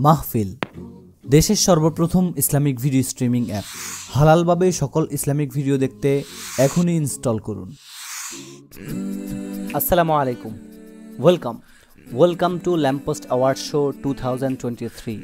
মাহফিল দেশের সর্বপ্রথম ইসলামিক ভিডিও স্ট্রিমিং অ্যাপ। হালালভাবে সকল ইসলামিক ভিডিও দেখতে এখনই ইনস্টল করুন। আসসালামু আলাইকুম, welcome to lamppost award show 2023।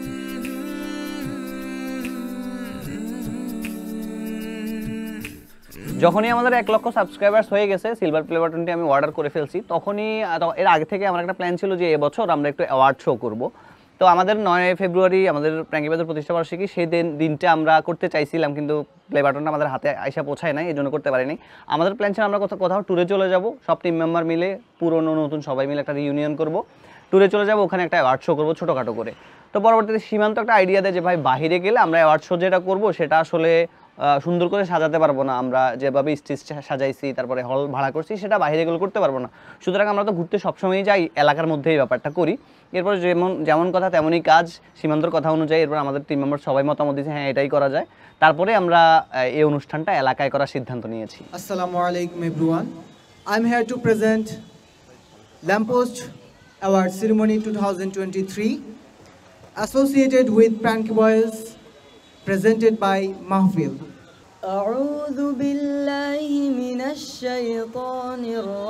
যখনই আমাদের 1 লক্ষ সাবস্ক্রাইবার্স হয়ে গেছে, সিলভার প্লে বাটনটি আমি অর্ডার করে ফেলছি। তখনই এর আগে থেকে আমার একটা প্ল্যান ছিল যে এবছর আমরা একটু অ্যাওয়ার্ড শো করব। তো আমাদের 9 ফেব্রুয়ারি আমাদের প্র্যাঙ্কিবাজার প্রতিষ্ঠাবার্ষিকী, সেই দিনটা আমরা করতে চাইছিলাম, কিন্তু প্লে বাটনটা আমাদের হাতে আইসা পৌঁছায় নাই, এই জন্য করতে পারিনি। আমাদের প্ল্যান ছিল আমরা কোথাও ট্যুরে চলে যাব, সব টিম মেম্বার মিলে, পুরনো নতুন সবাই মিলে একটা রিউনিয়ন করব, ট্যুরে চলে যাব, ওখানে একটা অ্যাওয়ার্ড শো করবো ছোটোখাটো করে। তো পরবর্তীতে সীমান্ত একটা আইডিয়া দেয় যে ভাই বাহিরে গেলে আমরা অ্যাওয়ার্ড শো যেটা করবো সেটা আসলে সুন্দর করে সাজাতে পারবো না, আমরা যেভাবে স্টেজ সাজাইছি তারপরে হল ভাড়া করছি সেটা বাইরে এগুলো করতে পারবো না। সুতরাং আমরা তো ঘুরতে সবসময়ই যাই, এলাকার মধ্যে এই ব্যাপারটা করি। এরপর যেমন কথা তেমনই কাজ, সীমান্তর কথা অনুযায়ী এরপর আমাদের টিম মেম্বার সবাই মতামত দিয়েছে হ্যাঁ এটাই করা যায়। তারপরে আমরা এই অনুষ্ঠানটা এলাকায় করার সিদ্ধান্ত নিয়েছি। আসসালামু আলাইকুম everyone, I am here to present lamppost award ceremony 2023 associated with Pranky Boys, presented by Mahfil. أعوذ بالله من الشيطان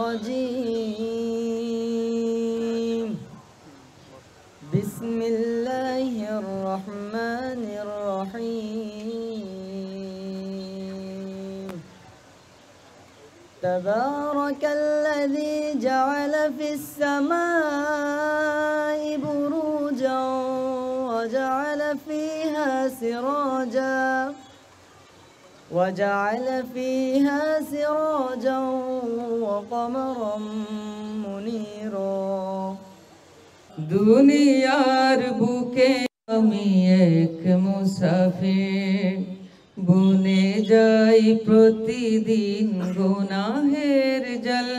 الرجيم. بسم الله الرحمن الرحيم. تبارك الذي جعل في السماء بروجا وجعل فيها سراجا وقمرا منيرا. দুনিয়ার বুকে আমি এক মুসাফির, বুনে যাই প্রতিদিন গুনাহের জল,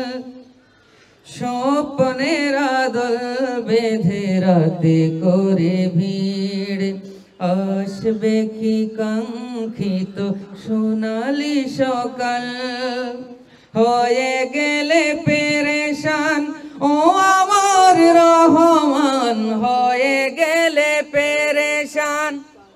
স্বপ্নের আদল বেঁধে রাতে করে ভিড়, আসবে কি কাঙ্ক্ষিত সোনালি সকাল, হয়ে গেলে পেরেশান ও আমার রহমান, হয়ে গেলে পেরেশান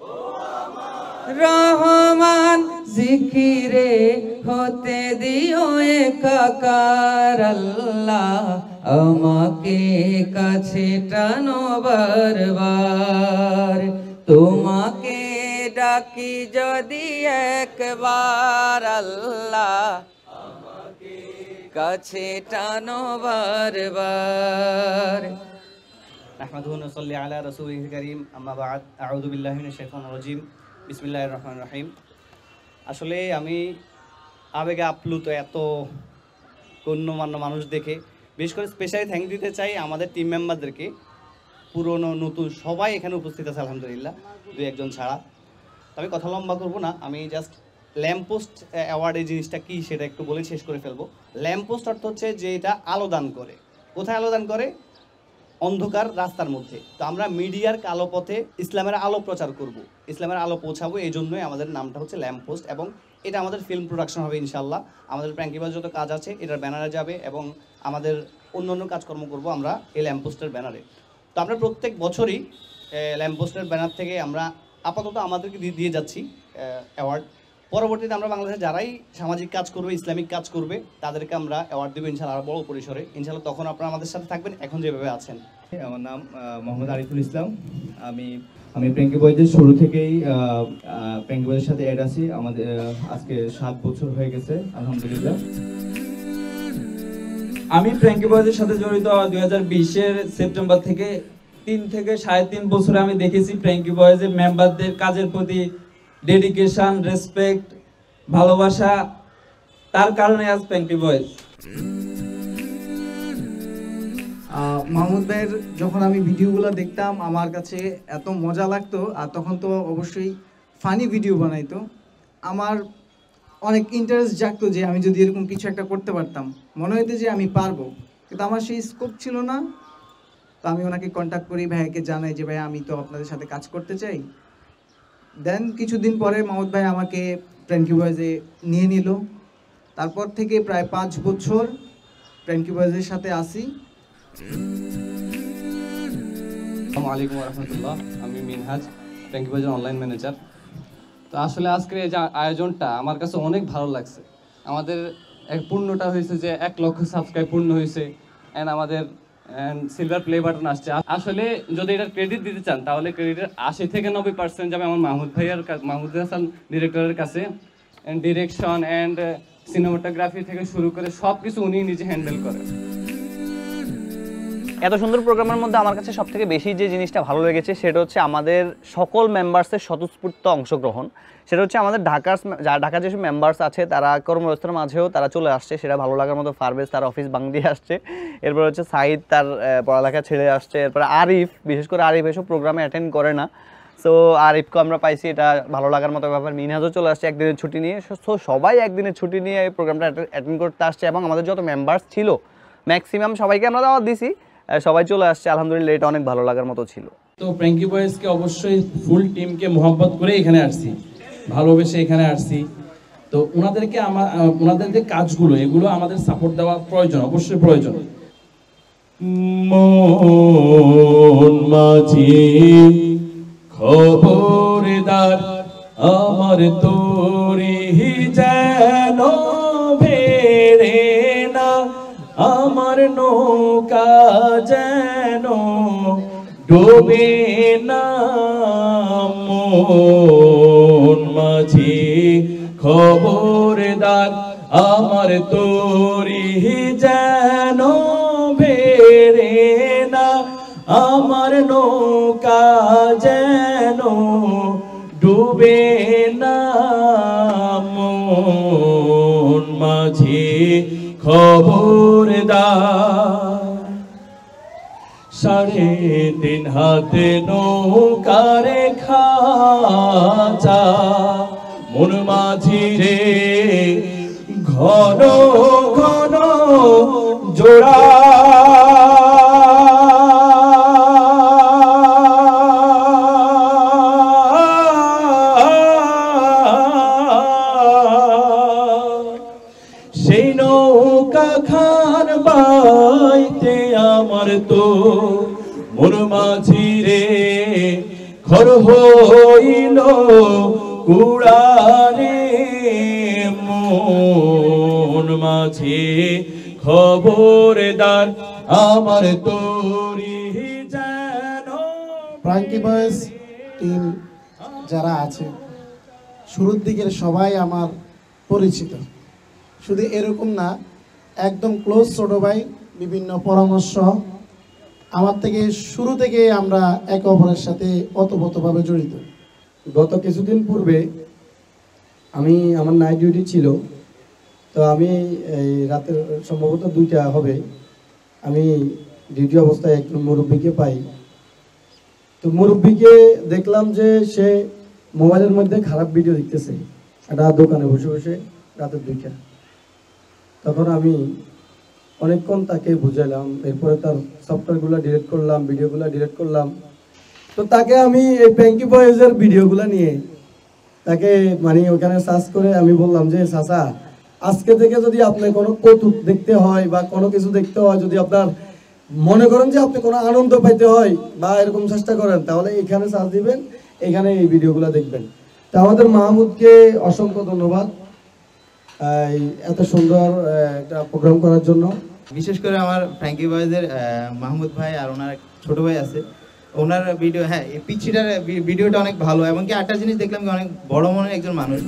রহমান, জিকিরে হতে দিও একাকার আল্লাহ, আমাকে কাছে টানো বারবার, তোমাকে ডাকি যদি একবার আল্লাহ, আমাকে কাছে টানো বারবার। নাহমাদুহু ওয়া নুসাল্লি আলা রাসূলিল কারীম, আম্মা বা'দ, আউযু বিল্লাহি মিনাশ শাইতানির রাজীম, বিসমিল্লাহির রহমানির রহিম। আসলে আমি আবেগে আপ্লুত এত গণ্যমান্য মানুষ দেখে। বিশেষ করে স্পেশালি থ্যাঙ্ক দিতে চাই আমাদের টিম মেম্বারদেরকে, পুরনো নতুন সবাই এখানে উপস্থিত আছে আলহামদুলিল্লাহ, 2-1 ছাড়া। তবে কথা লম্বা করবো না, আমি জাস্ট ল্যাম্পপোস্ট অ্যাওয়ার্ড এই জিনিসটা কী সেটা একটু বলে শেষ করে ফেলবো। ল্যাম্পপোস্ট অর্থ হচ্ছে যে এটা আলো দান করে। কোথায় আলো দান করে? অন্ধকার রাস্তার মধ্যে। তো আমরা মিডিয়ার কালো পথে ইসলামের আলো প্রচার করব, ইসলামের আলো পৌঁছাবো, এই জন্যই আমাদের নামটা হচ্ছে ল্যাম্পপোস্ট। এবং এটা আমাদের ফিল্ম প্রোডাকশন হবে ইনশাল্লাহ। আমাদের প্র্যাঙ্কিবাজ যত কাজ আছে এটার ব্যানারে যাবে এবং আমাদের অন্য কাজকর্ম করব আমরা এই ল্যাম্পপোস্টের ব্যানারে। তো আমরা প্রত্যেক বছরই ল্যাম্পপোস্টের ব্যানার থেকে আমরা আপাতত আমাদেরকে দিয়ে যাচ্ছি অ্যাওয়ার্ড। পরবর্তীতে আমরা বাংলাদেশে যারাই সামাজিক কাজ করবে, ইসলামিক কাজ করবে, তাদেরকে আমরা অ্যাওয়ার্ড দেবো ইনশাল্লাহ আরও বড় পরিসরে ইনশাল্লাহ। তখন আপনারা আমাদের সাথে থাকবেন এখন যেভাবে আছেন। আমার নাম মোহাম্মদ আরিফুল ইসলাম। আমি প্র্যাঙ্কি বয়েজের শুরু থেকেই প্র্যাঙ্কি বয়েজের সাথে অ্যাড আছি। আমাদের আজকে 7 বছর হয়ে গেছে আলহামদুলিল্লাহ। আমি প্র্যাঙ্কি বয়েজের সাথে জড়িত 2020-এর সেপ্টেম্বর থেকে। 3 থেকে 3.5 বছরে আমি দেখেছি প্র্যাঙ্কি বয়েজের মেম্বারদের কাজের প্রতি ডেডিকেশন, রেসপেক্ট, ভালোবাসা, তার কারণে আজ প্র্যাঙ্কি বয়েজ। মাহমুদ ভাইয়ের যখন আমি ভিডিওগুলো দেখতাম আমার কাছে এত মজা লাগতো, আর তখন তো অবশ্যই ফানি ভিডিও বানাইতো। আমার অনেক ইন্টারেস্ট জাগতো যে আমি যদি এরকম কিছু একটা করতে পারতাম, মনে হইতো যে আমি পারবো, কিন্তু আমার সেই স্কোপ ছিল না। তো আমি ওনাকে কন্ট্যাক্ট করি, ভাইয়াকে জানাই যে ভাই আমি তো আপনাদের সাথে কাজ করতে চাই। দেন কিছুদিন পরে মাহমুদ ভাই আমাকে প্র্যাঙ্কি বয়েজে নিয়ে নিল। তারপর থেকে প্রায় 5 বছর প্র্যাঙ্কি বয়েজের সাথে আসি। আসসালামু আলাইকুম রহমতুল্লাহ, আমি মিনহাজ, প্র্যাঙ্কি বয়েজের অনলাইন ম্যানেজার। তো আসলে আজকের এই যে আয়োজনটা আমার কাছে অনেক ভালো লাগছে। আমাদের এক পূর্ণটা হয়েছে যে 1 লক্ষ সাবস্ক্রাইব পূর্ণ হয়েছে, অ্যান্ড আমাদের সিলভার প্লে বাটন আসছে। আসলে যদি এটার ক্রেডিট দিতে চান তাহলে ক্রেডিটের 80 থেকে 90% যাবে আমার মাহমুদ হাসান ডিরেক্টরের কাছে। অ্যান্ড ডিরেকশন অ্যান্ড সিনেমাটোগ্রাফি থেকে শুরু করে সব কিছু উনি নিজে হ্যান্ডেল করেন। এত সুন্দর প্রোগ্রামের মধ্যে আমার কাছে সবথেকে বেশি যে জিনিসটা ভালো লেগেছে সেটা হচ্ছে আমাদের সকল মেম্বার্সের স্বতঃস্ফূর্ত অংশগ্রহণ। সেটা হচ্ছে আমাদের ঢাকার যেসব মেম্বার্স আছে তারা কর্মব্যস্ততার মাঝেও তারা চলে আসছে, সেটা ভালো লাগার মতো। ফারবেজ তার অফিস ভাঙ দিয়ে আসছে, এরপর হচ্ছে সাইদ তার পড়ালেখা ছেড়ে আসছে, এরপর আরিফ, বিশেষ করে আরিফ এসব প্রোগ্রামে অ্যাটেন্ড করে না, সো আরিফকে আমরা পাইছি, এটা ভালো লাগার মতো ব্যাপার। মিনহাজও চলে আসছে একদিনের ছুটি নিয়ে, সো সবাই একদিনের ছুটি নিয়ে এই প্রোগ্রামটা অ্যাটেন্ড করতে আসছে। এবং আমাদের যত মেম্বার্স ছিল ম্যাক্সিমাম সবাইকে আমরা দাওয়াত দিছি, সবাই চলে আসছে। আলহামদুলিল্লাহ, এটা অনেক ভালো লাগার মতো ছিল। তো প্র্যাঙ্কি বয়েজকে অবশ্যই ফুল টিমকে মোহাম্মত করে এখানে আসছি, ভালোবেসে এখানে আসছি। তো ওনাদের যে কাজগুলো এগুলো আমাদের সাপোর্ট দেওয়া প্রয়োজন, অবশ্যই প্রয়োজন। মন মাঝি খবরদার আমার তোরি যেন ভেড়ে না, আমার নৌকা যেন ডোবে না। মন মাঝি খবরদার আমার তোরি যেন ভেড়ে না, আমার নৌকা যেন ডুবে না। মন মাঝি খবরদার 3.5 হাতে নৌকারে খাঁচা, মন মাঝি রে ঘন ঘন জোড়া। সেই নৌকা খান বাইতে আমার তো মন মাঝি রে ঘর হইল কুড়ারে। মন মাঝি খবরদার আমার তোরি যেন। প্র্যাঙ্কি বয়েজ টিম যারা আছে শুরুর দিকের সবাই আমার পরিচিত, শুধু এরকম না, একদম ক্লোজ ছোট ভাই। বিভিন্ন পরামর্শ আমার থেকে শুরু থেকে আমরা একে অপরের সাথে ওতপ্রোতভাবে জড়িত। গত কিছুদিন পূর্বে আমার নাইট ডিউটি ছিল, তো আমি এই রাতের সম্ভবত 2টা হবে, আমি ডিউটি অবস্থায় একজন মুরব্বীকে পাই। তো মুরব্বীকে দেখলাম যে সে মোবাইলের মধ্যে খারাপ ভিডিও দেখতেছে একটা দোকানে বসে বসে রাতের 2টা। তখন আমি অনেকক্ষণ তাকে বুঝাইলাম, এরপরে তার সফটওয়্যারগুলো ডিলিট করলাম, ভিডিওগুলো ডিলিট করলাম। তো তাকে আমি এই প্র্যাঙ্কি বয়েজের ভিডিওগুলো নিয়ে তাকে ওখানে সার্চ করে আমি বললাম যে চাচা, আজকে থেকে যদি আপনি কোনো কৌতুক দেখতে হয় বা কোনো কিছু দেখতে হয়, যদি আপনার মনে করেন যে আপনি কোনো আনন্দ পাইতে হয় বা এরকম চেষ্টা করেন, তাহলে এখানে সার্চ দিবেন, এখানে এই ভিডিওগুলো দেখবেন। তো আমাদের মাহমুদকে অসংখ্য ধন্যবাদ এত সুন্দর একটা প্রোগ্রাম করার জন্য। বিশেষ করে আমার প্র্যাঙ্কি বয়েজের মাহমুদ ভাই আর ওনার ছোট ভাই আছে, ওনার ভিডিও, হ্যাঁ এই পিচ্ছিটার ভিডিওটা অনেক ভালো। এমনকি একটা জিনিস দেখলাম কি, অনেক বড় মনের একজন মানুষ।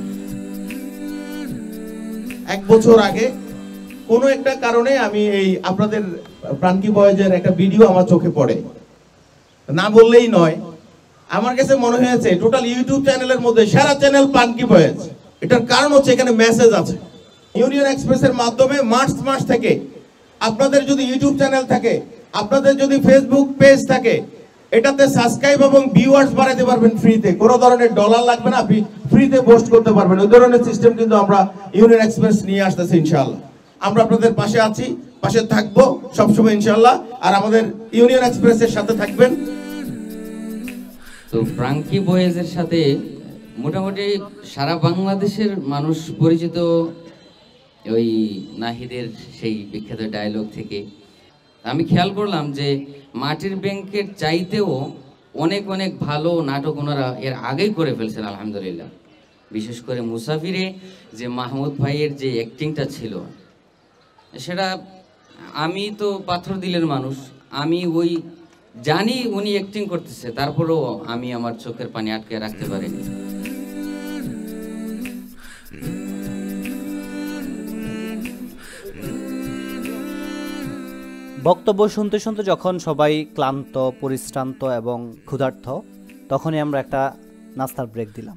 1 বছর আগে কোনো একটা কারণে আমি এই আপনাদের প্র্যাঙ্কি বয়েজের একটা ভিডিও আমার চোখে পড়ে, না বললেই নয়। আমার কাছে মনে হয়েছে টোটাল ইউটিউব চ্যানেলের মধ্যে সেরা চ্যানেল প্র্যাঙ্কি বয়েজ। এটার কারণ হচ্ছে এখানে মেসেজ আছে। ইউনিয়ন এক্সপ্রেসের মাধ্যমে মার্চ থেকে আপনাদের যদি ইউটিউব চ্যানেল থাকে, আপনাদের যদি ফেসবুক পেজ থাকে, এটাতে সাবস্ক্রাইব এবং ভিউয়ার্স বাড়াতে পারবেন ফ্রিতে, কোনো ধরনের ডলার লাগবে না, আপনি ফ্রিতে পোস্ট করতে পারবেন। ওই ধরনের সিস্টেম কিন্তু আমরা ইউনিয়ন এক্সপ্রেস নিয়ে আসতেছি ইনশাআল্লাহ। আমরা আপনাদের পাশে আছি, পাশে থাকবো সবসময় ইনশাআল্লাহ। আর আমাদের ইউনিয়ন এক্সপ্রেসের সাথে থাকবেন। তো প্র্যাঙ্কি বয়েজের সাথে মোটামুটি সারা বাংলাদেশের মানুষ পরিচিত ওই নাহিদের সেই বিখ্যাত ডায়লগ থেকে। আমি খেয়াল করলাম যে মাটির ব্যাংকের চাইতেও অনেক অনেক ভালো নাটক ওনারা এর আগেই করে ফেলছেন আলহামদুলিল্লাহ। বিশেষ করে মুসাফিরে যে মাহমুদ ভাইয়ের যে অ্যাক্টিংটা ছিল, সেটা আমি তো পাথর দিলের মানুষ, আমি ওই জানি উনি অ্যাক্টিং করতেছে, তারপরেও আমি আমার চোখের পানি আটকে রাখতে পারিনি। বক্তব্য শুনতে শুনতে যখন সবাই ক্লান্ত, পরিশ্রান্ত এবং ক্ষুধার্ত, তখনই আমরা একটা নাস্তার ব্রেক দিলাম।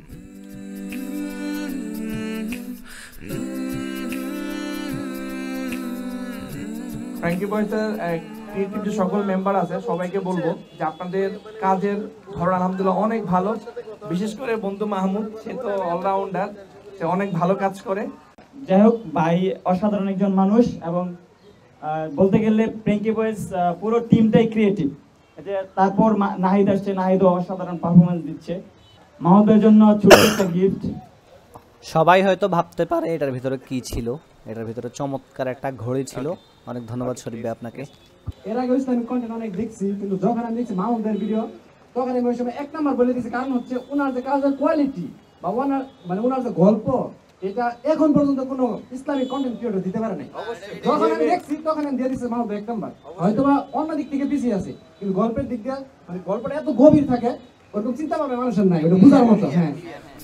ফ্র্যাঙ্কি বয়েজের ক্রিয়েটিভ যে সকল মেম্বার আছে সবাইকে বলবো যে আপনাদের কাজের ধরন আলহামদুলিল্লাহ অনেক ভালো। বিশেষ করে বন্ধু মাহমুদ, সে তো অলরাউন্ডার, সে অনেক ভালো কাজ করে। যাই হোক, ভাই অসাধারণ একজন মানুষ এবং বলতে গেলে ফ্র্যাঙ্কি বয়েজ পুরো টিমটাই ক্রিয়েটিভ। তারপর নাহিদ আসছে, নাহিদও অসাধারণ পারফরমেন্স দিচ্ছে। মাহমুদের জন্য ছোট্ট একটা গিফট। সবাই হয়তো ভাবতে পারে এটার ভিতরে কি ছিল। এটার ভিতরে চমৎকার একটা ঘড়ি ছিল। অনেক ধন্যবাদ শরীফ ভাই আপনাকে। এর আগে ইসলামিক কন্টেন্ট অনেক দেখছি, কিন্তু যখন আমি দেখছি মাহমুদের ভিডিও, তখন আমি ওই সময় এক নাম্বার বলে দিয়েছি। কারণ হচ্ছে ওনার যে কাজের কোয়ালিটি বা ওনার যে গল্প, এটা এখন পর্যন্ত কোনো ইসলামিক কন্টেন্ট ক্রিয়েটর দিতে পারে নাই। যখন আমি দেখছি তখন আমি দিয়ে দিচ্ছি মাহমুদ এক নাম্বার। হয়তো বা অন্য দিক থেকে পিছিয়ে আছে, কিন্তু গল্পের দিক দিয়ে গল্পটা এত গভীর থাকে, ওরকম চিন্তা ভাবনা মানুষের নাই, ওটা বোঝার মতো। হ্যাঁ,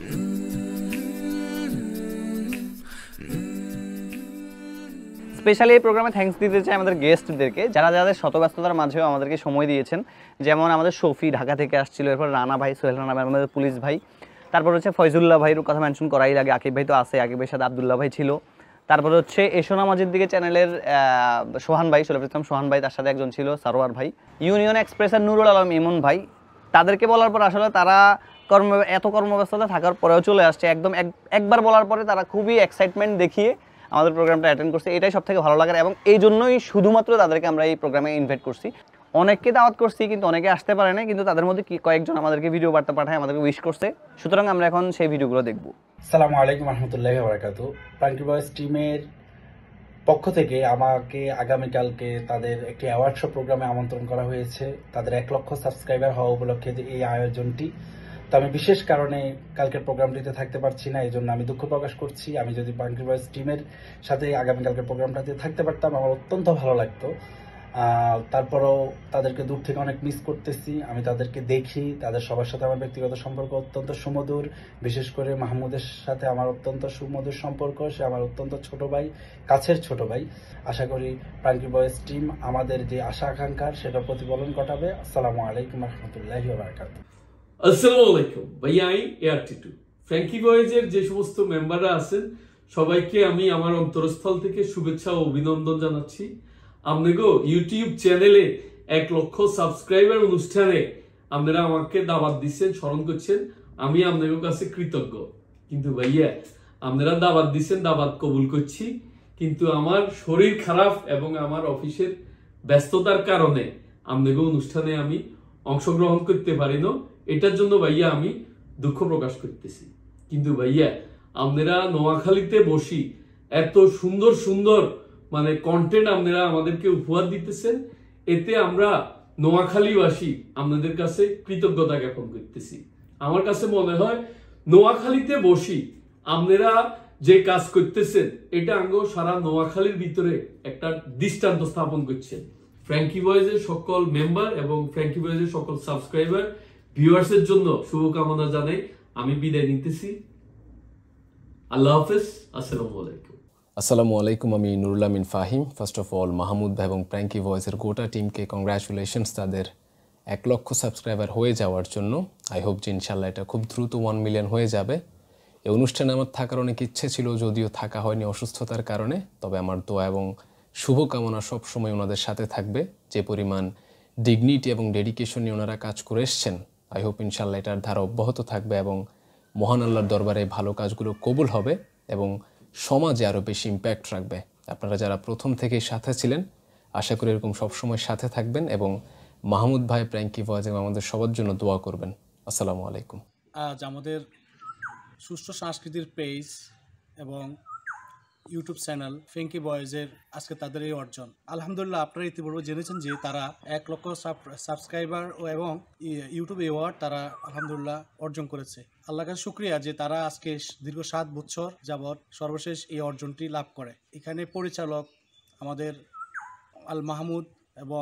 স্পেশালি এই প্রোগ্রামে থ্যাঙ্কস দিতে চাই আমাদের গেস্টদেরকে, যারা যাদের শতব্যস্ততার মাঝেও আমাদেরকে সময় দিয়েছেন। যেমন আমাদের শফি ঢাকা থেকে আসছিল, এরপর রানা ভাই, সোহেল রানা ভাই, আমাদের পুলিশ ভাই, তারপর হচ্ছে ফয়জুল্লাহ ভাইয়ের কথা মেনশন করাই লাগে। আকিব ভাই তো আছে, আকিব ভাইয়ের সাথে আবদুল্লাহ ভাই ছিল। তারপর হচ্ছে এশোনা মাঝের দিকে চ্যানেলের সোহান ভাই, শরীফ ইসলাম সোহান ভাই, তার সাথে একজন ছিল সারোয়ার ভাই, ইউনিয়ন এক্সপ্রেসের নুরুল আলম ইমন ভাই। তাদেরকে বলার পর আসলে তারা এত কর্মব্যস্ততা থাকার পরেও চলে আসছে। একদম একবার বলার পরে তারা খুবই এক্সাইটমেন্ট দেখিয়ে আমাদের প্রোগ্রামটা অ্যাটেন্ড করছে। এটাই সব থেকে ভালো লাগার, এবং এই জন্যই শুধুমাত্র তাদেরকে আমরা এই প্রোগ্রামে ইনভাইট করছি। অনেককে দাওয়াত করছি, কিন্তু অনেকে আসতে পারে না, কিন্তু তাদের মধ্যে কয়েকজন আমাদেরকে ভিডিও বার্তা পাঠায়, আমাদেরকে উইশ করছে। সুতরাং আমরা এখন সেই ভিডিওগুলো দেখব। আসসালামু আলাইকুম রহমতুল্লাহি ওয়া বারাকাতুহু। ফ্র্যাঙ্কি বয়েজ টিমের পক্ষ থেকে আমাকে আগামীকালকে তাদের একটি অ্যাওয়ার্ড শো প্রোগ্রামে আমন্ত্রণ করা হয়েছে। তাদের 1 লক্ষ সাবস্ক্রাইবার হওয়া উপলক্ষে এই আয়োজনটি। তো আমি বিশেষ কারণে কালকের প্রোগ্রামটিতে থাকতে পারছি না, এই জন্য আমি দুঃখ প্রকাশ করছি। আমি যদি ফ্র্যাঙ্কি বয়েজ টিমের সাথে আগামীকালকের প্রোগ্রামটাতে থাকতে পারতাম, আমার অত্যন্ত ভালো লাগতো। তারপরেও তাদেরকে দূর থেকে অনেক মিস করতেছি। আমি তাদেরকে দেখি, তাদের সবার সাথে আমার ব্যক্তিগত সম্পর্ক অত্যন্ত সুমধুর। বিশেষ করে মাহমুদের সাথে আমার অত্যন্ত সুমধুর সম্পর্ক। সে আমার অত্যন্ত ছোট ভাই, কাছের ছোট ভাই। আশা করি ফ্র্যাঙ্কি বয়েজ টিম আমাদের যে আশা আকাঙ্ক্ষার সেটা প্রতিফলন ঘটাবে। আসসালামু আলাইকুম রহমতুল্লাহি ওয়া বারাকাতুহু। আসসালামু আলাইকুম ভাইয়া, আমি AR22। ফ্র্যাঙ্কি বয়েজের যে সমস্ত মেম্বাররা আছেন সবাইকে আমি আমার অন্তরস্থল থেকে শুভেচ্ছা ও অভিনন্দন জানাচ্ছি। আপনাকেও ইউটিউব চ্যানেলে 1 লক্ষ সাবস্ক্রাইবার অনুষ্ঠানে আপনারা আমাকে দাওয়াত দিচ্ছেন, স্মরণ করছেন, আমি আপনাদের কাছে কৃতজ্ঞ। কিন্তু ভাইয়া, আপনারা দাওয়াত দিচ্ছেন, দাওয়াত কবুল করছি, কিন্তু আমার শরীর খারাপ এবং আমার অফিসের ব্যস্ততার কারণে আপনাদের অনুষ্ঠানে আমি অংশগ্রহণ করতে পারি না। এটার জন্য ভাইয়া আমি দুঃখ প্রকাশ করতেছি। কিন্তু ভাইয়া, আপনারা নোয়াখালীতে বসি এত সুন্দর সুন্দর কন্টেন্ট আপনারা আমাদেরকে উপহার দিতেছেন, এতে আমরা নোয়াখালীবাসী আপনাদের কাছে কৃতজ্ঞতা জ্ঞাপন করতেছি। আমার কাছে মনে হয় নোয়াখালীতে বসি আপনারা যে কাজ করতেছেন, এটা আঙ্গ সারা নোয়াখালীর ভিতরে একটা দৃষ্টান্ত স্থাপন করছেন। ফ্র্যাঙ্কি বয়েজের সকল মেম্বার এবং ফ্র্যাঙ্কি বয়েজের সকল সাবস্ক্রাইবার, ভিউয়ার্সের জন্য শুভকামনা জানাই। আমি বিদায় নিতেছি। আল্লাহ হাফেজ। আসসালামু আলাইকুম। আসসালামু আলাইকুম, আমি Nurul Amin Fahim. First of all Mahmud ভাই এবং ফ্র্যাঙ্কি ভয়েসের গোটা টিমকে কংগ্রাচুলেশনস তাদের 1 লক্ষ সাবস্ক্রাইবার হয়ে যাওয়ার জন্য। আই হোপ যে ইনশাল্লাহ এটা খুব দ্রুত 1 মিলিয়ন হয়ে যাবে। এই অনুষ্ঠানে আমার থাকার অনেক ইচ্ছে ছিল, যদিও থাকা হয়নি অসুস্থতার কারণে। তবে আমার দোয়া এবং শুভকামনা সবসময় ওনাদের সাথে থাকবে। যে পরিমাণ ডিগনিটি এবং ডেডিকেশন নিয়ে ওনারা কাজ করে এসছেন, আই হোপ ইনশাল্লাহ এটার ধারা অব্যাহত থাকবে এবং মহান আল্লাহর দরবারে ভালো কাজগুলো কবুল হবে এবং সমাজে আরও বেশি ইম্প্যাক্ট রাখবে। আপনারা যারা প্রথম থেকেই সাথে ছিলেন, আশা করি এরকম সবসময় সাথে থাকবেন এবং মাহমুদ ভাই, ফ্র্যাঙ্কি ভয়েজ এবং আমাদের সবার জন্য দোয়া করবেন। আসসালামু আলাইকুম। আজ আমাদের সুষ্ঠু সংস্কৃতির পেজ এবং ইউটিউব চ্যানেল ফ্র্যাঙ্কি বয়েজের আজকে তাদের এই অর্জন। আলহামদুলিল্লাহ, আপনারা ইতিপূর্বে জেনেছেন যে তারা 1 লক্ষ সাবস্ক্রাইবার এবং ইউটিউব অ্যাওয়ার্ড তারা আলহামদুলিল্লাহ অর্জন করেছে। আল্লাহর কাছে শুকরিয়া যে তারা আজকে দীর্ঘ 7 বছর যাবৎ সর্বশেষ এই অর্জনটি লাভ করে। এখানে পরিচালক আমাদের আল মাহমুদ এবং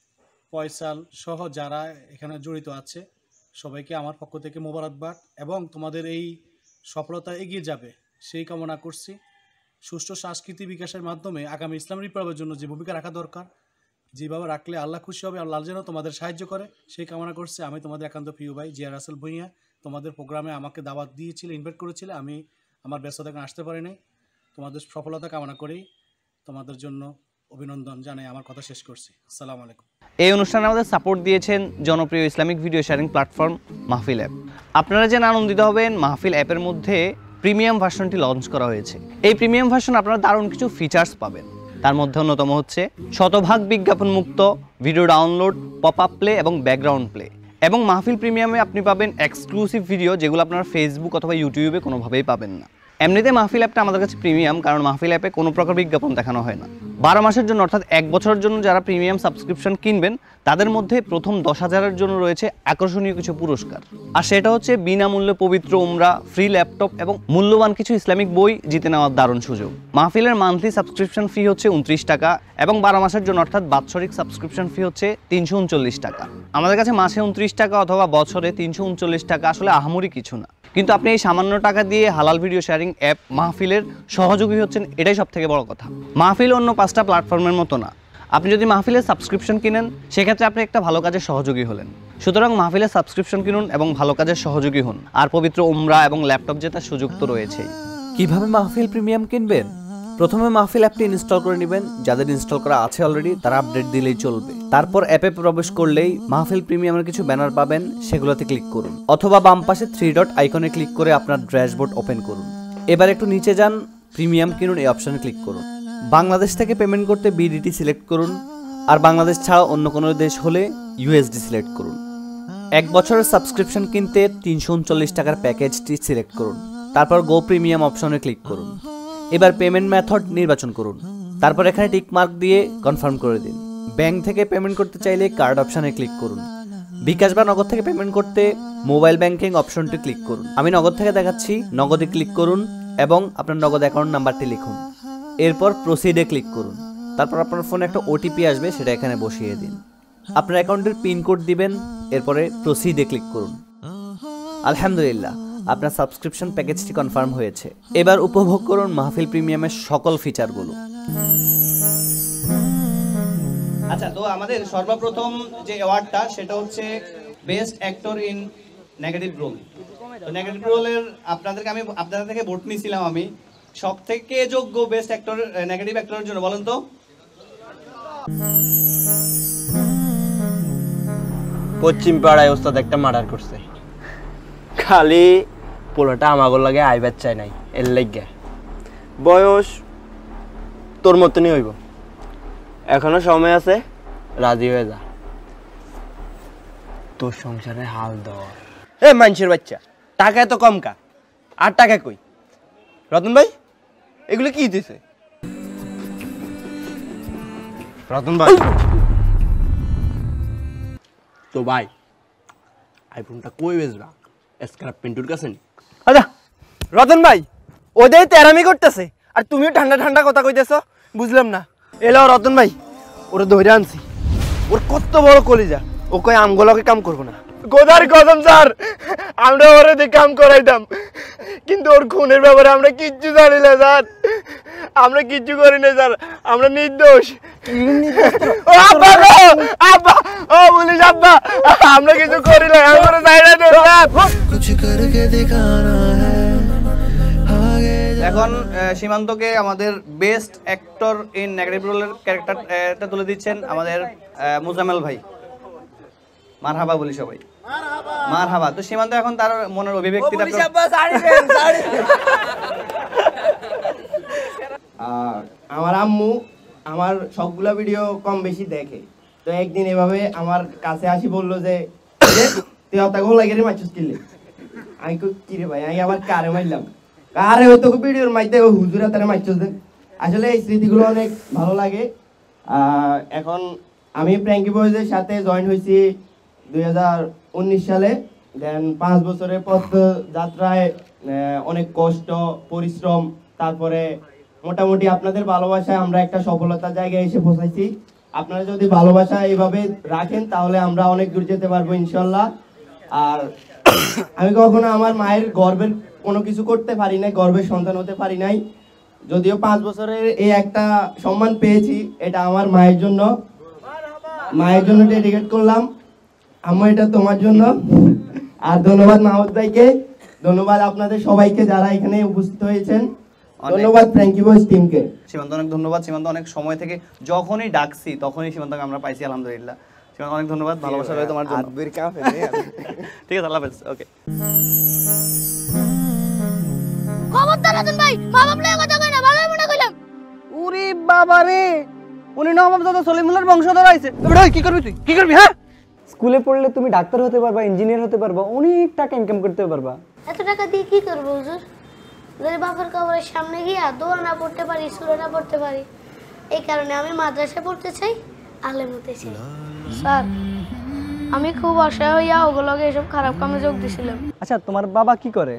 ফয়সাল সহ যারা এখানে জড়িত আছে সবাইকে আমার পক্ষ থেকে মোবারকবাদ এবং তোমাদের এই সফলতা এগিয়ে যাবে সেই কামনা করছি। সুষ্ঠু সংস্কৃতি বিকাশের মাধ্যমে আগামী ইসলাম বিপ্লবের জন্য যে ভূমিকা রাখা দরকার, যেভাবে রাখলে আল্লাহ খুশি হবে, আল্লাহ যেন তোমাদের সাহায্য করে সেই কামনা করছি। আমি তোমাদের একান্ত প্রিয় ভাই জিয়া রাসেল ভূঁইয়া, তোমাদের প্রোগ্রামে আমাকে দাওয়াত দিয়েছিলে, ইনভাইট করেছিলে, আমি আমার ব্যস্ততা কারণে আসতে পারিনি। তোমাদের সফলতা কামনা করেই তোমাদের জন্য অভিনন্দন জানাই আমার কথা শেষ করছি। আসসালামু আলাইকুম। এই অনুষ্ঠানে আমাদের সাপোর্ট দিয়েছেন জনপ্রিয় Islamic video sharing platform Mahfil app. আপনারা যেন আনন্দিত হবেন, মাহফিল অ্যাপের মধ্যে প্রিমিয়াম ভার্সনটি লঞ্চ করা হয়েছে। এই প্রিমিয়াম ভার্সন আপনারা দারুণ কিছু ফিচার্স পাবেন। তার মধ্যে অন্যতম হচ্ছে শতভাগ বিজ্ঞাপন মুক্ত video download, pop up play এবং ব্যাকগ্রাউন্ড প্লে। এবং মাহফিল প্রিমিয়ামে আপনি পাবেন এক্সক্লুসিভ ভিডিও যেগুলো আপনারা ফেসবুক অথবা ইউটিউবে কোনোভাবেই পাবেন না। এমনিতে মাহফিল অ্যাপটা আমাদের কাছে প্রিমিয়াম, কারণ মাহফিল অ্যাপে কোনো প্রকার বিজ্ঞাপন দেখানো হয় না। 12 মাসের জন্য অর্থাৎ 1 বছরের জন্য যারা প্রিমিয়াম সাবস্ক্রিপশন কিনবেন তাদের মধ্যে প্রথম 10,000-এর জন্য রয়েছে আকর্ষণীয় কিছু পুরস্কার। আর সেটা হচ্ছে বিনামূল্যে পবিত্র উমরা, ফ্রি ল্যাপটপ এবং মূল্যবান কিছু ইসলামিক বই জিতে নেওয়ার দারুণ সুযোগ। মাহফিলের মান্থলি সাবস্ক্রিপশন ফি হচ্ছে 29 টাকা এবং 12 মাসের জন্য অর্থাৎ বাৎসরিক সাবস্ক্রিপশন ফি হচ্ছে 339 টাকা। আমাদের কাছে মাসে 29 টাকা অথবা বছরে 339 টাকা আসলে আহামরি কিছু না, কিন্তু আপনি এই সামান্য টাকা দিয়ে হালাল ভিডিও শেয়ারিং অ্যাপ মাহফিলের সহযোগী হচ্ছেন, এটাই সব থেকে বড় কথা। মাহফিল অন্য 5টা প্ল্যাটফর্মের মতো না। আপনি যদি মাহফিলের সাবস্ক্রিপশন কিনেন সেক্ষেত্রে আপনি একটা ভালো কাজের সহযোগী হলেন। সুতরাং মাহফিলের সাবস্ক্রিপশন কিনুন এবং ভালো কাজের সহযোগী হন। আর পবিত্র উমরা এবং ল্যাপটপ জেতার সুযোগ তো রয়েছেই। কিভাবে মাহফিল প্রিমিয়াম কিনবেন? প্রথমে মাহফিল অ্যাপটি ইনস্টল করে নেবেন। যাদের ইনস্টল করা আছে অলরেডি তারা আপডেট দিলেই চলবে। তারপর অ্যাপে প্রবেশ করলেই মাহফিল প্রিমিয়ামের কিছু ব্যানার পাবেন, সেগুলোতে ক্লিক করুন অথবা বাম পাশে 3 ডট আইকনে ক্লিক করে আপনার ড্যাশবোর্ড ওপেন করুন। এবার একটু নিচে যান, প্রিমিয়াম কিনুন এই অপশনে ক্লিক করুন। বাংলাদেশ থেকে পেমেন্ট করতে বিডিটি সিলেক্ট করুন, আর বাংলাদেশ ছাড়া অন্য কোনো দেশ হলে ইউএসডি সিলেক্ট করুন। 1 বছরের সাবস্ক্রিপশন কিনতে 339 টাকার প্যাকেজটি সিলেক্ট করুন। তারপর গো প্রিমিয়াম অপশনে ক্লিক করুন। এবার পেমেন্ট মেথড নির্বাচন করুন। তারপর এখানে টিক মার্ক দিয়ে কনফার্ম করে দিন। ব্যাংক থেকে পেমেন্ট করতে চাইলে কার্ড অপশনে ক্লিক করুন। বিকাশ বা নগদ থেকে পেমেন্ট করতে মোবাইল ব্যাংকিং অপশনটি ক্লিক করুন। আমি নগদ থেকে দেখাচ্ছি, নগদে ক্লিক করুন এবং আপনার নগদ অ্যাকাউন্ট নাম্বারটি লিখুন। এরপর প্রসিডে ক্লিক করুন। তারপর আপনার ফোনে একটা ওটিপি আসবে, সেটা এখানে বসিয়ে দিন। আপনার অ্যাকাউন্টের পিন কোড দিবেন, এরপরে প্রসিডে ক্লিক করুন। আলহামদুলিল্লাহ, আপনার সাবস্ক্রিপশন প্যাকেজটি কনফার্ম হয়েছে। এবার উপভোগ করুন মাহফিল প্রিমিয়ামের সকল ফিচারগুলো। আচ্ছা, তো আমাদের সর্বপ্রথম যে অ্যাওয়ার্ডটা সেটা হচ্ছে best actor in negative role. তো নেগেটিভ রোলের আপনাদের থেকে ভোট নিয়েছিলাম আমি। সব থেকে যোগ্য বেস্ট অ্যাক্টর নেগেটিভ অ্যাক্টরের জন্য বলেন তো? পশ্চিম পাড়ায় ওস্তাদ একটা মার্ডার করছে, খালি পোলাটা আমাগর লাগে আইবার চাই নাই, এর লাগে বয়স তোর মতনই হইব, এখনো সময় আছে, রাজি হয়ে যা, তোর সংসারে হাল ধর। এ মানুষের বাচ্চা, টাকা এত কম কা, আর টাকা কই? রতন ভাই এগুলো কি দিছে? রতন ভাই তো ভাই আইফোনটা কই বেচবা? স্ক্র্যাপ পিন্টুর কাছে নি? আচ্ছা রতন ভাই ওদের তেরামি করতেছে আর তুমিও ঠান্ডা ঠান্ডা কথা কইতেছ, বুঝলাম না। এলো রতন ভাই, ওরা ধরে আনছি, ওর কত বড় কলিজা, ও কয় আমগুলোকে কাম করবো না। গোদার কদম স্যার, আমরা ওরে দিয়ে কাম করাইতাম, কিন্তু ওর খুনের ব্যাপারে আমরা কিচ্ছু জানি না স্যার, আমরা কিচ্ছু করি না স্যার, আমরা নির্দোষ। ও আব্বা গো, আব্বা, ও পুলিশ আব্বা, আমরা কিছু করি না, আমরা জানি না স্যার। कुछ करके दिखाना है। এখন সীমান্তকে আমাদের বেস্ট অ্যাক্টর ইন নেগেটিভ রোলের ক্যারেক্টারটা তুলে দিচ্ছেন আমাদের মুজাম্মেল ভাই। মারহাবা বলি সবাই, মারহাবা। তো সীমান্ত এখন তার মনের অভিব্যক্তিটা আমার আম্মু আমার সবগুলা ভিডিও কম বেশি দেখে, তো একদিন এভাবে আমার কাছে আসি বললো যে তুই অত গোল লাগে মাইছস কিনলে। আমি কি রে ভাই, আমি আবার কারে মাইলাম? কারে হয়তো ভিডিওর মাইতে হুজুরা তারে মাইছস দেন। আসলে এই স্মৃতিগুলো অনেক ভালো লাগে। এখন আমি প্র্যাঙ্কি বয়েজের সাথে জয়েন হয়েছি 2019 সালে। দেন 5 বছরের পথযাত্রায় অনেক কষ্ট পরিশ্রম, তারপরে মোটামুটি আপনাদের ভালোবাসায় আমরা একটা সফলতার জায়গায় এসে পৌঁছাইছি। আপনারা যদি ভালোবাসা এইভাবে রাখেন তাহলে আমরা অনেক দূর যেতে পারবো ইনশাল্লাহ। আর আমি কখনো আমার মায়ের গর্বের কোনো কিছু করতে পারি নাই, গর্বের সন্তান হতে পারি নাই। যদিও 5 বছরের এই একটা সম্মান পেয়েছি, এটা আমার মায়ের জন্য ডেডিকেট করলাম। আম্মু এটা তোমার জন্য। আর ধন্যবাদ মাহমুদ ভাইকে, ধন্যবাদ আপনাদের সবাইকে যারা এখানে উপস্থিত হয়েছেন, ধন্যবাদ প্র্যাঙ্কি বয়েজ টিমকে। সীমান্ত অনেক ধন্যবাদ। সীমান্ত অনেক সময় থেকে যখনই ডাকছি তখনই সীমান্তকে আমরা পাইছি, আলহামদুলিল্লাহ। সীমান্ত অনেক ধন্যবাদ, ভালোবাসা রইল তোমার জন্য। ঠিক আছে, আল্লাহ হাফেজ। ওকে, খবরদার রাজন ভাই, মা বাপ লয়ে কথা কই না, ভালোই মনে কইলাম। ওরে বাবা রে, উনি নবাবজাদা সলিমুল্লাহর বংশধর আইছে। এবারে কি করবি তুই? কি করবি? হ্যাঁ, স্কুলে পড়লে তুমি ডাক্তার হতে পারবা, ইঞ্জিনিয়ার হতে পারবা, অনেক টাকা ইনকাম করতে পারবা। এত টাকা দিয়ে কি করব হুজুর? যদি বাবার কবরের সামনে গিয়া দোয়া না পড়তে পারি, সূরা না পড়তে পারি, এই কারণে আমি মাদ্রাসায় পড়তে চাই, আলেম হতে চাই। স্যার, আমি খুব অসহায় হইয়া ওগুলোকে এসব খারাপ কামে যোগ দিছিলাম। আচ্ছা, তোমার বাবা কি করে?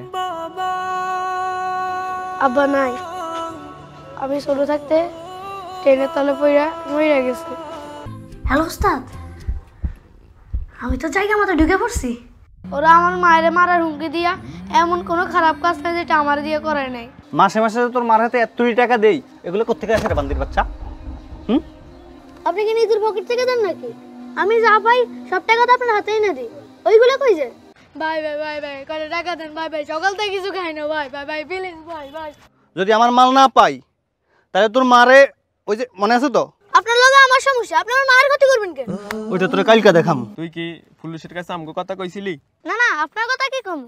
আব্বা নাই, আমি ছোট থাকতে ট্রেনের তলে পড়া মরে গেছে। হ্যালো ওস্তাদ, আমি তো জায়গা মতো ঢুকে পড়ছি। ওরা আমার মায়ের মারার হুমকি দিয়া এমন কোনো খারাপ কাজ নাই যেটা আমার দিয়ে করে নাই। মাসে মাসে তোর মার হাতে এতই টাকা দেই, এগুলো কোত্থেকে আসে রে বান্দির বাচ্চা? আপনি কি নিজের পকেট থেকে দেন নাকি? আমি যা পাই সব টাকা তো আপনার হাতেই না দিই, ওইগুলো কই যায়? ভাই ভাই ভাই ভাই কত টাকা দেন ভাই ভাই, সকাল থেকে কিছু খাই না ভাই ভাই ভাই প্লিজ ভাই ভাই। যদি আমার মাল না পাই তাহলে তোর মারে, ওই যে মনে আছে তো, আপনার লগে আমার সমস্যা, আপনি আমার মায়ের ক্ষতি করবেন কেন? ওইটা তোরে কালকে দেখাম। তুই কি পুলিশের কাছে আমগো কথা কইছিলি? না না, আপনার কথা কি কম?